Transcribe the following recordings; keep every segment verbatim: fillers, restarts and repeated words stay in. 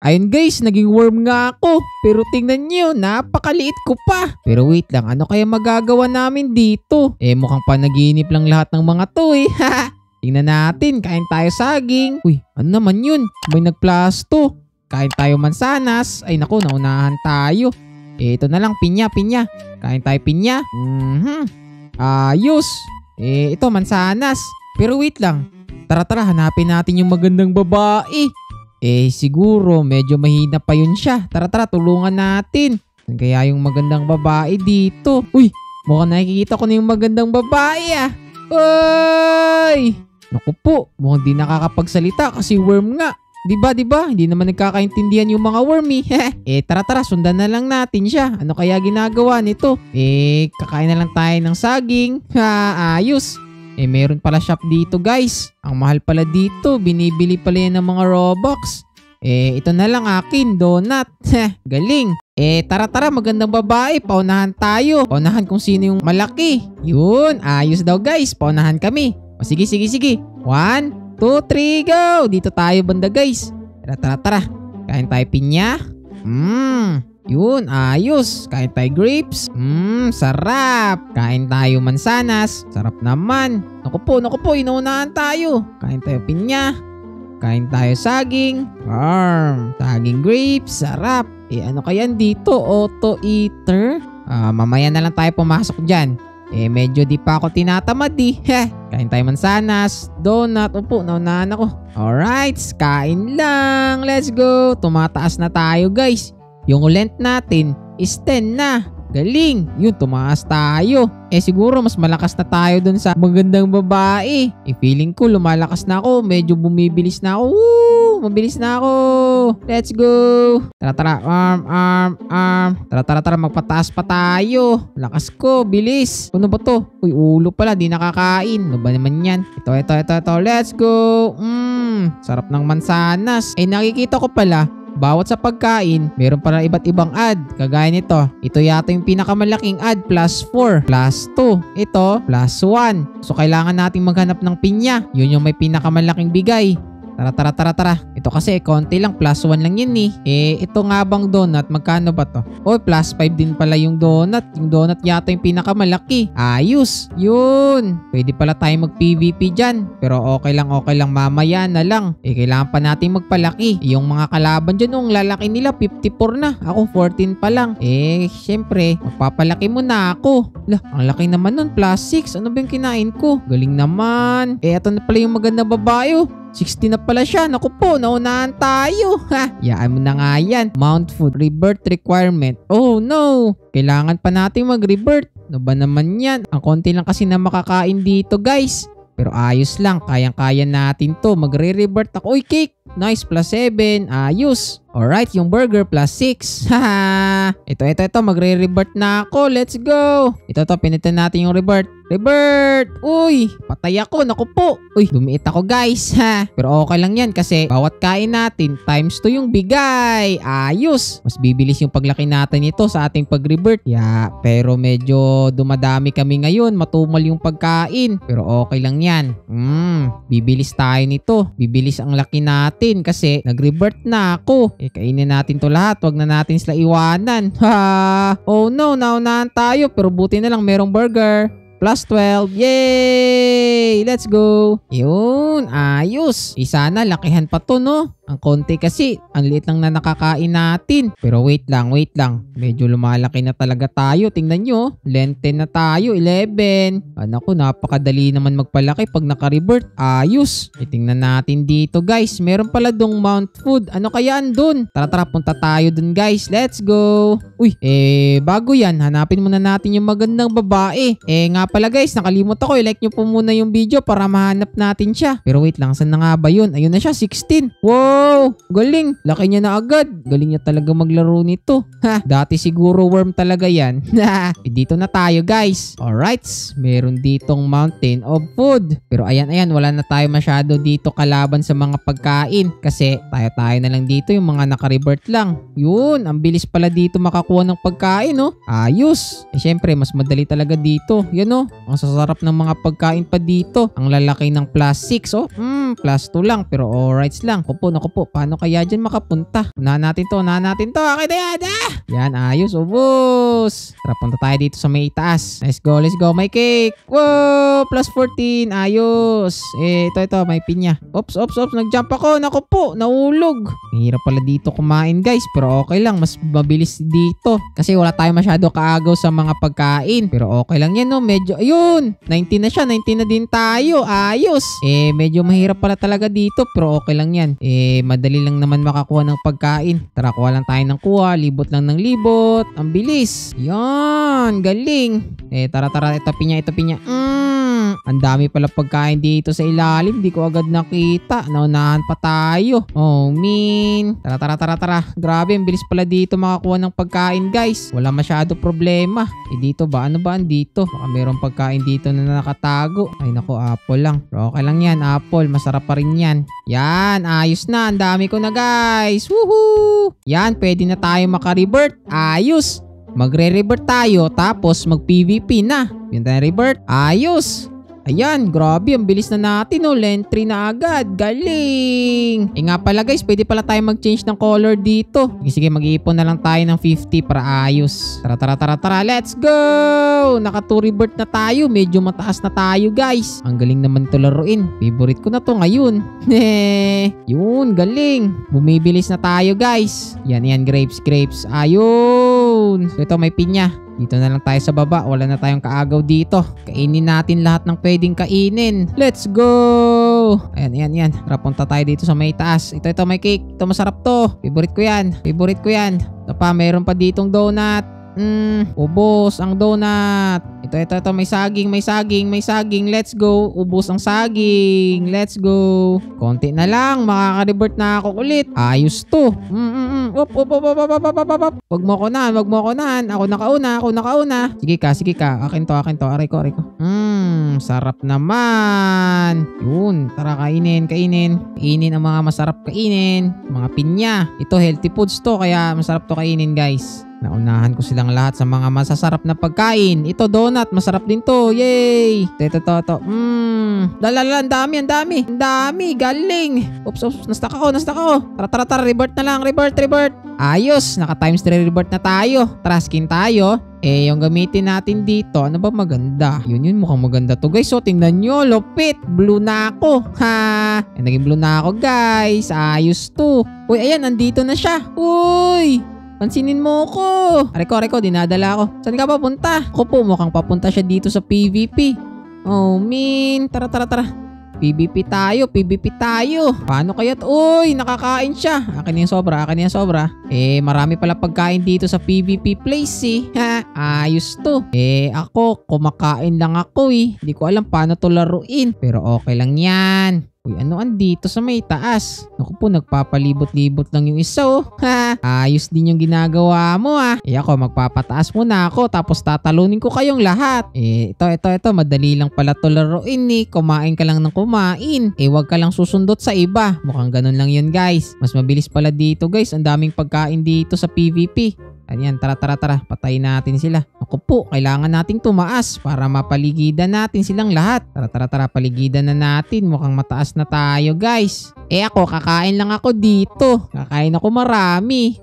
Ayun guys, naging worm nga ako. Pero tingnan nyo, napakaliit ko pa. Pero wait lang, ano kaya magagawa namin dito? Eh mukhang panaginip lang lahat ng mga to eh. Tingnan natin, kain tayo saging. Uy, ano naman yun? May nagplasto. Kain tayo mansanas. Ay naku, naunahan tayo. Eh ito na lang, pinya, pinya. Kain tayo pinya. Mhm. Ayos. Eh ito, mansanas. Pero wait lang. Tara tara, hanapin natin yung magandang babae. Eh siguro medyo mahina pa yun siya. Tara tara, tulungan natin. Kaya yung magandang babae dito. Uy, mukhang nakikita ko na yung magandang babae ah. Uy! Naku po, mukhang di nakakapagsalita kasi worm nga. Diba, diba? Hindi naman nagkakaintindihan yung mga wormy. Eh tara tara, sundan na lang natin siya. Ano kaya ginagawa nito? Eh kakain na lang tayo ng saging. Ha, ayos. Eh meron pala shop dito guys. Ang mahal pala dito. Binibili pala yan ng mga Robux. Eh ito na lang akin, donut. Galing. Eh tara tara, magandang babae. Paunahan tayo. Paunahan kung sino yung malaki. Yun, ayos daw guys. Paunahan kami. O sige sige sige. One, two, three, go. Dito tayo banda guys. Tara tara tara. Kain tayo pinya. Mmm. Yun, ayos. Kain tayo grapes. Mmm, sarap. Kain tayo mansanas. Sarap naman. Naku po, naku po, inuunahan tayo. Kain tayo pinya. Kain tayo saging. Arm. Saging grapes. Sarap. Eh, ano kaya dito? Auto eater? Ah, mamaya na lang tayo pumasok dyan. Eh, medyo di pa ako tinatamad eh. Heh. Kain tayo mansanas. Donut. Upo, naunahan ako. Alright, kain lang. Let's go. Tumataas na tayo guys. Yung length natin is ten na. Galing. Yun, tumaas tayo. Eh siguro mas malakas na tayo dun sa magandang babae. Eh feeling ko lumalakas na ako. Medyo bumibilis na ako. Woo! Mabilis na ako. Let's go. Tara tara. Arm, arm, arm. Tara tara tara. Magpataas pa tayo. Lakas ko. Bilis. Ano ba to? Uy, ulo pala. Di nakakain. Ano ba naman yan? Ito, ito, ito, ito. Let's go. Mmm. Sarap ng mansanas. Eh nakikita ko pala. Bawat sa pagkain, meron pala iba't ibang ad. Kagaya nito. Ito yata yung pinakamalaking ad. Plus four. Plus two. Ito. Plus one. So kailangan nating maghanap ng pinya. Yun yung may pinakamalaking bigay. Tara tara tara tara. Ito kasi konti lang. Plus one lang yun eh. Eh ito nga bang donut? Magkano ba to? Oh, plus five din pala yung donut. Yung donut yata yung pinakamalaki. Ayos. Yun. Pwede pala tayo mag P V P dyan. Pero okay lang okay lang. Mamaya na lang. Eh kailangan pa natin magpalaki. Yung mga kalaban dyan, yung lalaki nila fifty-four na. Ako fourteen pa lang. Eh syempre, magpapalaki muna ako. Lah, ang laki naman nun. Plus six. Ano ba yung kinain ko? Galing naman. Eh ito na pala yung magandang babae oh. sixty na pala siya. Naku po, naunahan tayo. Ha, yaan mo na nga yan. Mount food. Rebirth requirement. Oh no. Kailangan pa natin mag-rebirth. Ano ba naman yan? Ang konti lang kasi na makakain dito guys. Pero ayos lang. Kayang-kaya natin to. Magre-rebirth ako. Uy, cake. Nice. Plus seven. Ayos. Alright, yung burger plus six. Haha. Ito, ito, ito. Magre-rebirth na ako. Let's go. Ito, ito. Pinitin natin yung rebirth. Rebirth. Uy, patay ako. Naku po. Uy, lumiit ako guys. Ha. Pero okay lang yan kasi bawat kain natin times two yung bigay. Ayos. Mas bibilis yung paglaki natin ito sa ating pag-rebirth. Yeah, pero medyo dumadami kami ngayon. Matumal yung pagkain. Pero okay lang yan. Hmm, bibilis tayo nito. Bibilis ang laki natin kasi nag-rebirth na ako. Eh, kainin natin to lahat. Huwag na natin sila iwanan. Ha! Oh no, naunahan tayo. Pero buti na lang merong burger. Plus twelve. Yay! Let's go. Yun. Ayos. Eh, sana lakihan pa to, no? Ang konti kasi, ang liit lang na nakakain natin. Pero wait lang, wait lang. Medyo lumalaki na talaga tayo. Tingnan nyo, length ten na tayo, eleven. Anak ko, napakadali naman magpalaki pag naka-rebirth. Ayos. E, tingnan natin dito guys. Meron pala dong Mount Food. Ano kaya andun? Tara tara, punta tayo dun guys. Let's go. Uy, eh, bago yan, hanapin muna natin yung magandang babae. Eh, nga pala guys, nakalimot ako. I-like nyo po muna yung video para mahanap natin siya. Pero wait lang, saan na nga ba yun? Ayun na siya, sixteen. Wow! Wow! Galing! Laki niya na agad. Galing niya talaga maglaro nito. Ha! Dati siguro worm talaga yan. E dito na tayo guys. Alright. Meron ditong mountain of food. Pero ayan ayan. Wala na tayo masyado dito kalaban sa mga pagkain. Kasi tayo-tayo na lang dito yung mga naka-rebirth lang. Yun! Ang bilis pala dito makakuha ng pagkain no? Ayos! Eh syempre mas madali talaga dito. Yan no? Ang sasarap ng mga pagkain pa dito. Ang lalaki ng plus six oh. Hmm, plus two lang. Pero alright lang. Kupo, Naku po, paano kaya dyan makapunta? Unahan natin to, unahan natin to. Okay na yan. Ah! Yan, ayos. Ubus. Tara, punta tayo dito sa may itaas. Let's go, let's go. May cake. Wow, plus fourteen. Ayos. Eh, ito, ito. May pinya. Oops, oops, oops. Nag-jump ako. Naku po, naulog. Mahirap pala dito kumain, guys. Pero okay lang. Mas mabilis dito. Kasi wala tayo masyado kaagaw sa mga pagkain. Pero okay lang yan, no? Medyo, ayun. nineteen na siya. nineteen na din tayo. Ayos. Eh, medyo mahirap pala talaga dito. Pero okay lang yan. Eh, madali lang naman makakuha ng pagkain. Tara, kuha lang tayo ng kuha. Libot lang ng libot. Ang bilis. Yan. Galing. Eh, tara, tara. Ito pinya, ito pinya. Mmm. Ang dami pala pagkain dito sa ilalim. Di ko agad nakita. Naunahan pa tayo. Oh, min. Tara, tara, tara, tara. Grabe, ang bilis pala dito makakuha ng pagkain, guys. Wala masyado problema. Eh, dito ba? Ano ba andito? Baka mayroong pagkain dito na nakatago. Ay, nako, apple lang. Pero okay lang yan, apple. Masarap pa rin yan. Yan, ayos na. Ang dami ko na, guys. Woohoo! Yan, pwede na tayo maka-revert. Ayos. Magre-revert tayo tapos mag-P V P na. Yan tayo revert. Ayos. Ayan, grabe, ang bilis na natin, oh. Lentry na agad. Galing. Eh nga pala, guys, pwede pala tayo mag-change ng color dito. Sige, sige, mag-iipon na lang tayo ng fifty para ayos. Tara, tara, tara, tara. Let's go! Naka two revert na tayo. Medyo mataas na tayo, guys. Ang galing naman ito laruin. Favorite ko na to ngayon. Yun, galing. Bumibilis na tayo, guys. Yan, yan, grapes, grapes. Ayun. So, ito may pinya. Dito na lang tayo sa baba. Wala na tayong kaagaw dito. Kainin natin lahat ng pwedeng kainin. Let's go! Ayan, ayan, ayan. Tara, punta tayo dito sa may taas. Ito, ito, may cake. Ito, masarap to. Favorite ko yan. Favorite ko yan. Ito pa, mayroon pa ditong donut. Hmm, ubos ang donut. Ito, ito, ito. May saging, may saging, may saging. Let's go. Ubos ang saging. Let's go. Konti na lang. Makaka-revert na ako ulit. Ayos to. Mm, mm, mm. Up, up, up, up, up, up, up, up, up. Wag mo ko na. Wag mo ko na. Ako nakauna. Ako nakauna. Sige ka, sige ka. Akin to, akin to. Aray ko, aray ko. Hmm, sarap naman. Yun. Tara, kainin, kainin. Kainin ang mga masarap kainin. Mga pinya. Ito, healthy foods to. Kaya masarap to kainin, guys. Naunahan ko silang lahat sa mga masasarap na pagkain. Ito, donut. Masarap din to. Yay! Ito, ito, ito. Mmm. Lalala, ang dami, ang dami. Ang dami. Galing. Oops, oops. Nastak ako, nastak ako. Tara, tara, tara. Revert na lang. Revert, revert. Ayos. Naka times three revert na tayo. Tara, skin tayo. Eh, yung gamitin natin dito, ano ba maganda? Yun yun, mukhang maganda to, guys. So, tingnan nyo. Lupit. Blue na ako. Ha! Eh, naging blue na ako, guys. Ayos to. Uy, ayan. Nandito na siya. Uy! Pansinin mo ko. Areko, areko, dinadala ako. Saan ka papunta? Ako po, mukhang papunta siya dito sa P V P. Oh, min. Tara, tara, tara. P V P tayo, P V P tayo. Paano kaya? Uy, nakakain siya. Akin yung sobra, akin yung sobra. Eh, marami pala pagkain dito sa P V P place eh. Ha, ayos to. Eh, ako, kumakain lang ako eh. Hindi ko alam paano to laruin. Pero okay lang yan. Uy, ano andito sa may taas? Naku po, nagpapalibot-libot lang yung isa, oh. Ha, ayos din yung ginagawa mo, ah. Eh ako, magpapataas muna ako, tapos tatalunin ko kayong lahat. Eh, ito, ito, ito, madali lang pala to laruin, eh. Kumain ka lang ng kumain. Eh, wag ka lang susundot sa iba. Mukhang ganun lang yun, guys. Mas mabilis pala dito, guys. Ang daming pagkain dito sa P V P. Ayan, tara, tara, tara. Patayin natin sila. Ako po, kailangan nating tumaas para mapaligidan natin silang lahat. Tara, tara, tara. Paligidan na natin. Mukhang mataas na tayo, guys. Eh ako, kakain lang ako dito. Kakain ako marami.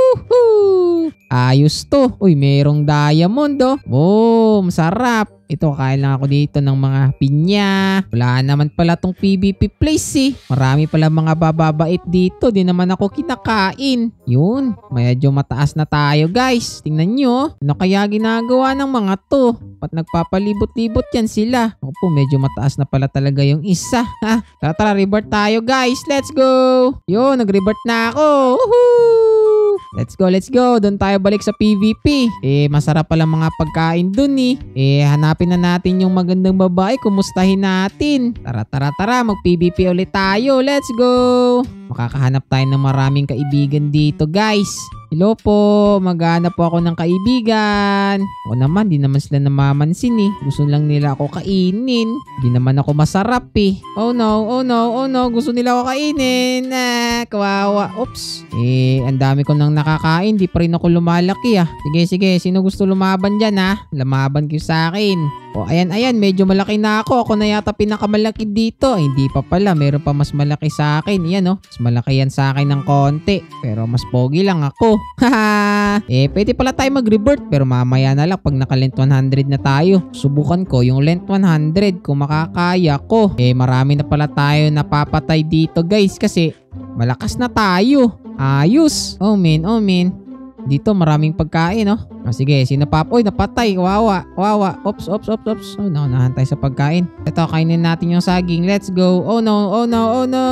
Woohoo! Ayos to. Uy, merong diamond, oh. Boom, sarap. Ito, kain lang ako dito ng mga pinya. Wala naman pala tong P V P place eh. Marami pala mga bababait dito. Di naman ako kinakain. Yun, medyo mataas na tayo, guys. Tingnan nyo. Ano kaya ginagawa ng mga to? Ba't nagpapalibot-libot yan sila? Ako po, medyo mataas na pala talaga yung isa. Ha? Tara, tara, revert tayo, guys. Let's go. Yun, nag-revert na ako. Woohoo! Let's go, let's go. Doon tayo balik sa P V P. Eh, masarap pala mga pagkain dun eh. Eh, hanapin na natin yung magandang babae. Kumustahin natin. Tara, tara, tara. Mag-P V P ulit tayo. Let's go. Makakahanap tayo ng maraming kaibigan dito, guys. Hello po, maghanap po ako ng kaibigan. Ako naman, di naman sila namamansin eh. Gusto lang nila ako kainin. Di naman ako masarap eh. Oh no, oh no, oh no. Gusto nila ako kainin. Ah, kawawa. Oops. Eh, ang dami ko nang nakakain. Di pa rin ako lumalaki ah. Sige, sige. Sino gusto lumaban dyan ah? Lumaban kayo sa akin. O, ayan, ayan. Medyo malaki na ako. Ako na yata pinakamalaki dito. Ay, hindi pa pala. Meron pa mas malaki sa akin. Yan oh. Mas malaki yan sa akin ng konti. Pero mas pogi lang ako. Haha. Eh, pwede pala tayo mag-revert. Pero mamaya na lang pag naka-length one hundred na tayo. Subukan ko yung length one hundred kung makakaya ko. Eh, marami na pala tayo napapatay dito guys. Kasi malakas na tayo. Ayos. Oh man, oh man. Dito maraming pagkain, no? Oh. Ah, sige, sino pa? Uy, napatay. Wawa, wawa. Ops, ops, ops, ops. Oh, no, nahantay sa pagkain. Ito, kainin natin yung saging. Let's go. Oh no, oh no, oh no.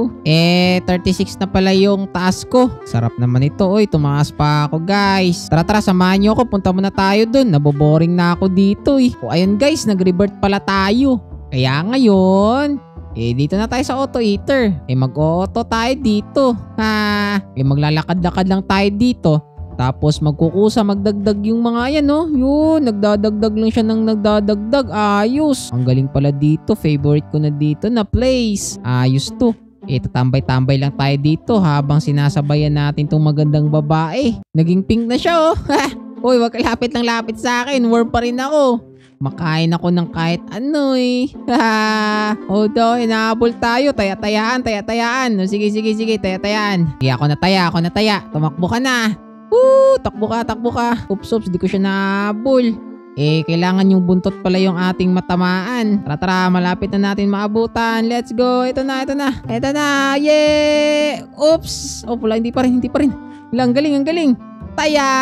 Eh, thirty-six na pala yung taas ko. Sarap naman ito. Uy, tumaas pa ako, guys. Tara, tara, samahan nyo ako. Punta muna tayo dun. Naboboring na ako dito, eh. O, ayun, guys. Nag-revert pala tayo. Kaya ngayon, eh, dito na tayo sa auto eater. Eh, mag-auto tayo dito. Ha? Eh, maglalakad-lakad lang tayo dito. Tapos magkukusa, magdagdag yung mga yan, no? Yun, nagdadagdag lang siya ng nagdadagdag. Ayos. Ang galing pala dito. Favorite ko na dito na place. Ayos to. Eh, tatambay-tambay lang tayo dito habang sinasabayan natin tong magandang babae. Naging pink na siya, oh. Uy, wag lapit lang lapit sa akin. Warm pa rin ako. Makain ako ng kahit ano eh. O do, inaabol tayo. Taya-tayaan, taya-tayaan. Sige, sige, sige, taya-tayaan. Sige, ako na taya, ako na taya. Tumakbo ka na. Woo! Takbo ka, takbo ka. Oops, oops, di ko siya nahabol. Eh, kailangan yung buntot pala yung ating matamaan. Tara, tara, malapit na natin maabutan. Let's go. Ito na, ito na. Ito na. Yay! Oops! Oh, pula, hindi pa rin, hindi pa rin. Ang galing, ang galing. Taya!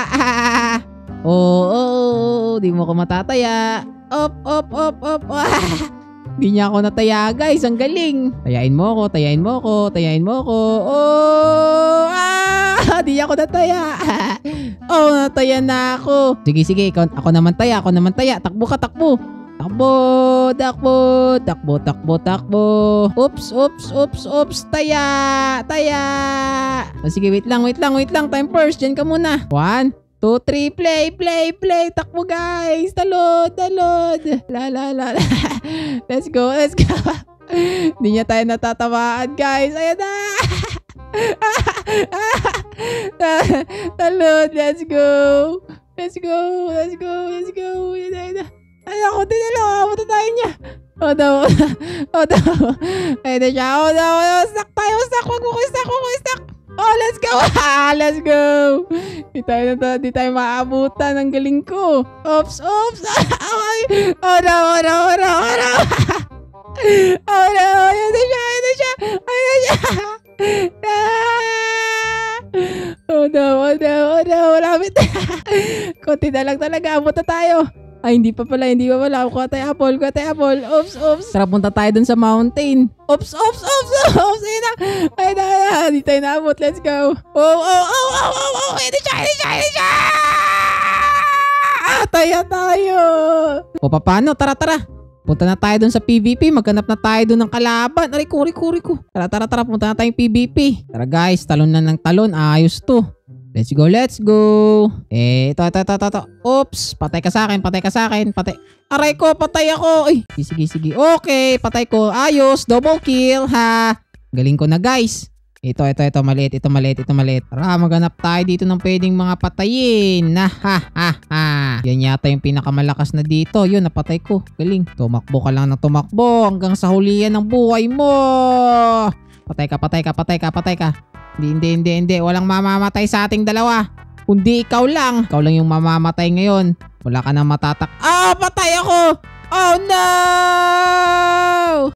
Oo, oh, oh, oh, di mo ko matataya. Op, op, op, op. Di niya ako nataya, guys. Ang galing. Tayain mo ako, tayain mo ako, tayain mo ako. Oh! Ah! Di ako nataya. Oh, nataya na ako. Sige, sige. Ikaw, ako naman taya, ako naman taya. Takbo ka, takbo. Takbo, takbo, takbo, takbo, takbo. Oops, oops, oops, oops. Taya, taya. Oh, sige, wait lang, wait lang, wait lang. Time first. Diyan ka muna. One. Two, three, play, play, play. Takbo guys. Talod, talod. La, la, la, la. Let's go, let's go. Hindi niya tayo natatamaan guys. Ayan na. Talod, let's go. Let's go, let's go, let's go. Ayan na, ayan na. Ay, ako din na lang. Punta tayo niya. Oh, daw. Oh, daw. Ayan na siya. Oh, daw. Stuck tayo, stuck. Wag mo ko stuck, wag mo ko stuck. Oh, let's go! Let's go! Di tayo, na, di tayo maabutan. Ang galing ko. Oops, oops! Ay! Oh no, oh no, oh no, oh no! Oh no! Ayan na siya, ayan na siya! Ayan na siya! Oh no, oh no, oh no! Malapit na! Kunti na lang talaga. Abot na tayo. Ay, hindi pa pala, hindi pa pala. Kuha tayo apple, kuha tayo apple. Oops, oops. Tara, punta tayo dun sa mountain. Oops, oops, oops, oops. Ayun na. Ayun na, ayun na. Hindi tayo naabot. Let's go. Oh, oh, oh, oh, oh, oh. Ayun na siya, ayun na siya, ayun na siya. Ah, taya tayo. O, paano? Tara, tara. Punta na tayo dun sa P V P. Maghanap na tayo dun ng kalaban. Aray ko, aray ko, aray ko. Tara, tara, tara. Punta na tayong P V P. Tara guys, talon na ng talon. Ayos to. Let's go, let's go. Eh, ito, ito, ito, ito, ito. Oops, patay ka sa akin, patay ka sa akin, patay. Aray ko, patay ako. Ay, sige, sige. Okay, patay ko. Ayos, double kill, ha. Galing ko na, guys. Ito, ito, ito, maliit, ito, maliit, ito, maliit. Tara, maghanap tayo dito ng pwedeng mga patayin. Na, ha, ha, ha. Yan yata yung pinakamalakas na dito. Yun, napatay ko. Galing. Tumakbo ka lang ng tumakbo hanggang sa hulihan ng buhay mo. Patay ka, patay ka, patay ka, patay ka. Hindi, hindi, hindi, hindi. Walang mamamatay sa ating dalawa. Kundi ikaw lang. Ikaw lang yung mamamatay ngayon. Wala ka nang matatak. Ah, patay ako! Oh no!